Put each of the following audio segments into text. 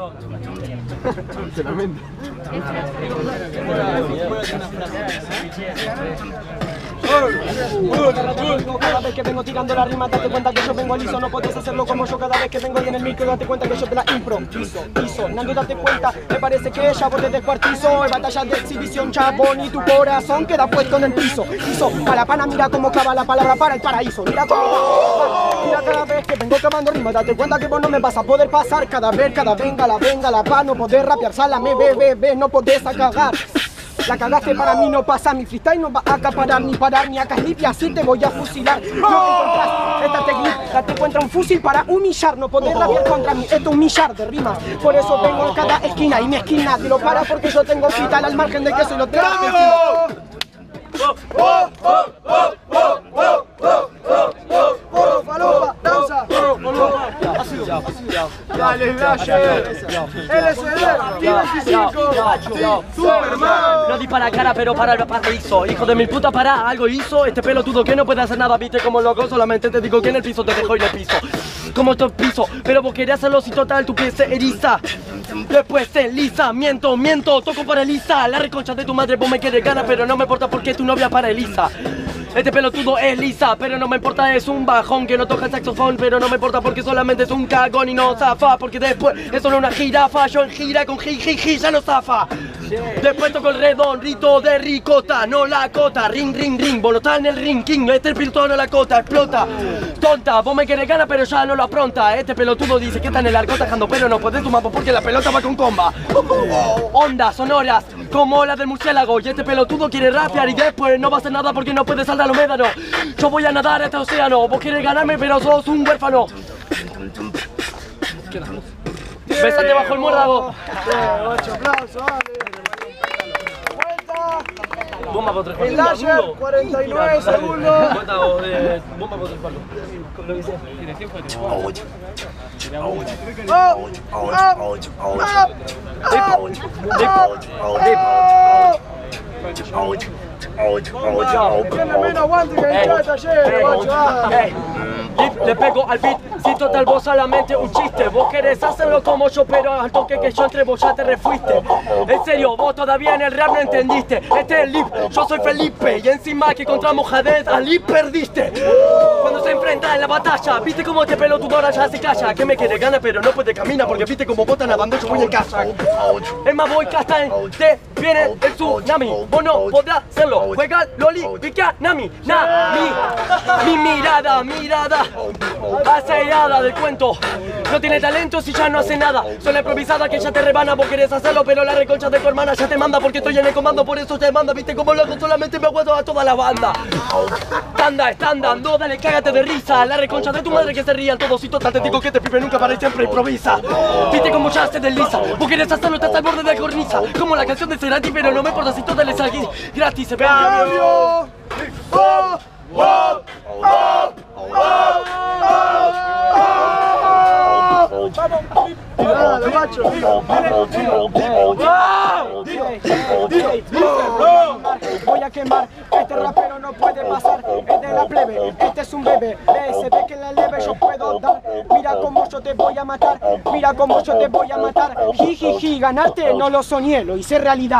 Sinceramente. Cada vez que vengo tirando la rima, date cuenta que yo vengo liso. No podés hacerlo como yo cada vez que vengo y en el micro. Date cuenta que yo te la improviso. Nando, date cuenta, me parece que ya vos te descuartizo. En batalla de exhibición, chabón, y tu corazón queda puesto en el piso. A la pana, mira cómo clava la palabra para el paraíso. Mira cómo mira cada vez que vengo clavando rima. Date cuenta que vos no me vas a poder pasar. Cada vez, venga la va. No podés rapear, sálame, ve, no podés cagar. La cagaste, para mí no pasa, mi freestyle no va a acaparar ni parar ni acá es limpia, así te voy a fusilar. No encontrás esta técnica, date cuenta un fusil para humillar, no podés rapear contra mí, esto un millar de rimas. Por eso vengo en cada esquina y mi esquina te lo para porque yo tengo freestyle al margen de que soy lo tengo. Dale, Flasher. LSD, 25. Superman. No di para cara, pero para el paraíso. Hijo de mi puta, para, algo hizo. Este pelotudo que no puede hacer nada, viste como loco. Solamente te digo que en el piso te dejo y le piso. Como tu piso, pero vos querés hacerlo si total tu piel se eriza. Después se lisa, miento, toco para Elisa. La reconcha de tu madre, vos me quieres ganar, pero no me importa porque tu novia para Elisa. Este pelotudo es lisa, pero no me importa, es un bajón que no toca el saxofón, pero no me importa porque solamente es un cagón y no zafa, porque después es solo una jirafa, yo en gira con ji, ya no zafa. Después toco el redondito de ricota, no la cota, ring, vos no estás en el ring, king, este piloto no la cota, explota. Tonta, vos me querés ganar, pero ya no lo apronta. Este pelotudo dice que está en el arco tajando, pero no podés tu mambo porque la pelota va con comba. Ondas sonoras, como la del murciélago, y este pelotudo quiere rapear y después no va a hacer nada porque no puede saltar al médano. Yo voy a nadar a este océano, vos quieres ganarme pero sos un huérfano. Besate bajo el muérdago. 8 aplausos, Bomba por 3 palos. el Lasher, 49 segundos. Bomba por 3 palos. Lo que sea. Tiene menos aguante que el chat ayer, Le pego al beat, si total vos solamente un chiste. Vos querés hacerlo como yo, pero al toque que yo entre vos ya te refuiste. En serio, vos todavía en el rap no entendiste. Este es el Lip, yo soy Felipe. Y encima que contra Mohamed Ali perdiste. Cuando se enfrenta en la batalla, viste como este pelotudo ahora ya se calla. Que me quiere ganar pero no puede caminar porque viste como botan a bando, yo voy en casa. Es más, voy Castan, te viene el tsunami. Vos no podrás hacerlo, juega Loli, pica Nami. Mi mirada acelerada del cuento. No tiene talento si ya no hace nada. Sola improvisada que ya te rebana, vos querés hacerlo, pero la reconcha de tu hermana ya te manda porque estoy en el comando, por eso te manda. Viste como loco, solamente me aguanto a toda la banda. Están dando, dale, cágate de risa. La reconcha de tu madre que se rían todos y total te digo que te pibe nunca para y siempre improvisa. Viste como ya se desliza, vos querés hacerlo, estás al borde de la cornisa. Como la canción de Cerati, pero no me importa si total es aquí gratis. Se ve. ¡Cambio! Dale, macho. Voy a quemar, este rapero no puede pasar, es de la plebe, este es un bebé, se ve que en la leve yo puedo dar, mira cómo yo te voy a matar, mira cómo yo te voy a matar, jiji, ganaste, no lo soñé, lo hice realidad.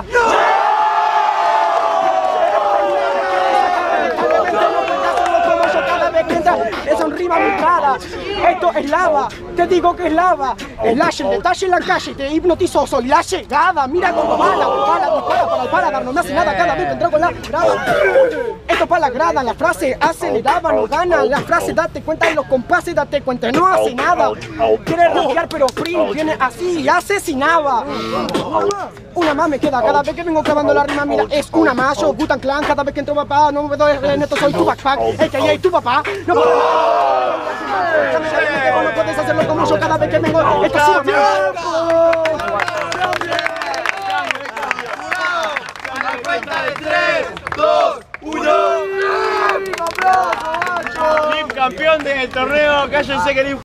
Es un rima mezclada, esto es lava, te digo que es lava. El Lasher, detalle en la calle, te hipnotizó, soy la llegada. Mira cómo dispara para el paladar, no me hace nada cada vez que entro con la grada. Esto para la grada, la frase aceleraba, no gana. La frase date cuenta de los compases, date cuenta, no hace nada. Quiere rapear pero Prince viene así y asesinaba. Una más me queda, cada vez que vengo clavando la rima, mira, es una más. Yo, Wu-Tang Clan, cada vez que entro papá, no me puedo en esto, soy tu backpack. A.K.A. tu papá, no puedo. No puedes hacerlo como yo cada vez que vengo. Esto es un tiempo. Cuenta de 3, 2, 1. Campeón del torneo, cállense que